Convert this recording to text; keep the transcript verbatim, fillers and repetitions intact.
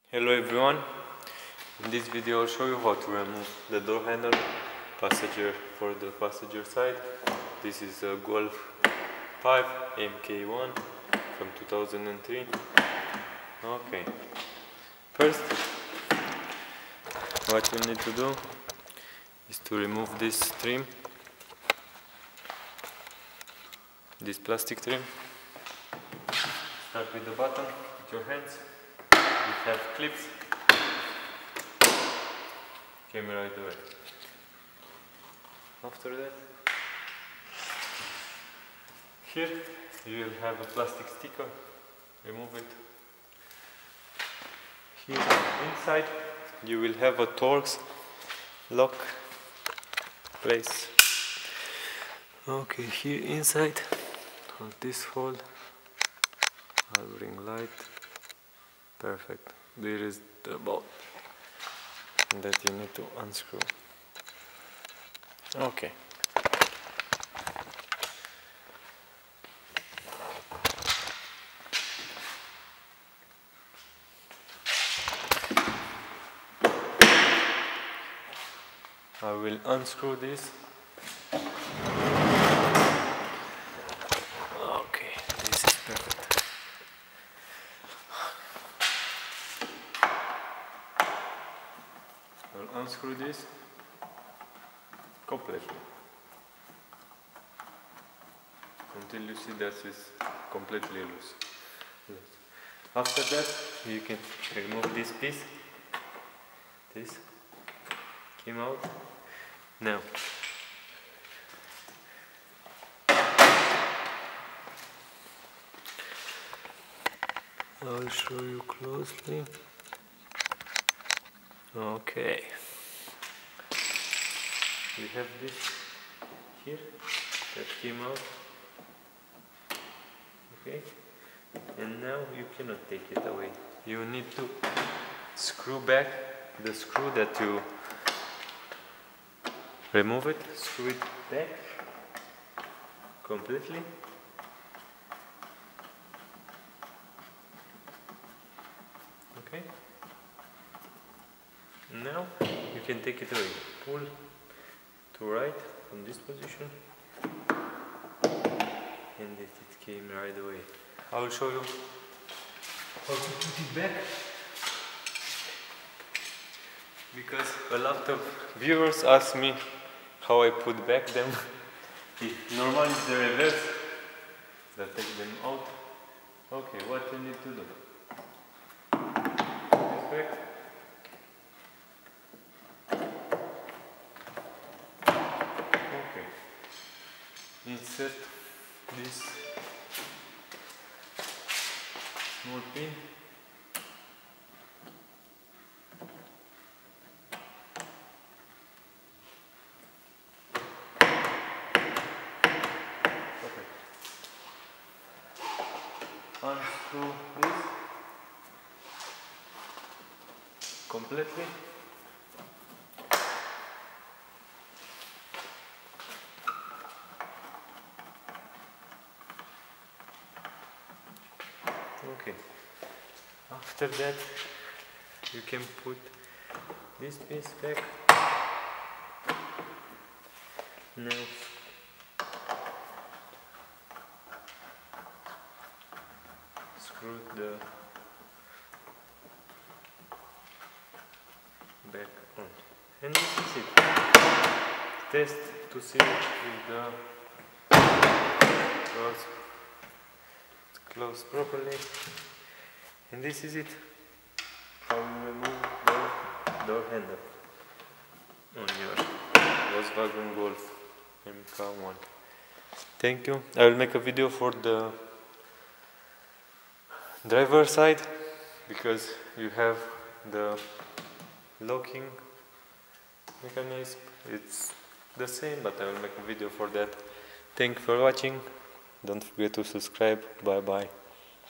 Hello everyone, in this video I'll show you how to remove the door handle passenger for the passenger side. This is a Golf five M K one from two thousand three. Okay, first what you need to do is to remove this trim, this plastic trim. Start with the bottom with your hands. You have clips, camera right away. After that, here you will have a plastic sticker, remove it. Here inside you will have a Torx lock place. Okay, here inside on this hole, I'll bring light. Perfect. There is the bolt that you need to unscrew. Okay. I will unscrew this. Okay, this is perfect. I'll unscrew this completely until you see that it's completely loose. After that, you can remove this piece. This came out. Now, I'll show you closely. Okay, we have this here that came out. Okay, and now you cannot take it away. You need to screw back the screw that you remove it, screw it back completely. Okay. Now you can take it away. Pull to right from this position, and it, it came right away. I will show you how to put it back, because a lot of viewers ask me how I put back them. Normally it's the reverse that take them out. Okay, what you need to do? Put this back. Insert this small pin. Okay. Unscrew this completely. Okay, after that you can put this piece back. Now screw the back on, and this is it. Test to see if the doors close properly, and this is it. How you remove the door handle on your Volkswagen Golf M K one. Thank you. I will make a video for the driver side, because you have the locking mechanism. It's the same, but I will make a video for that. Thank you for watching. Don't forget to subscribe. Bye bye.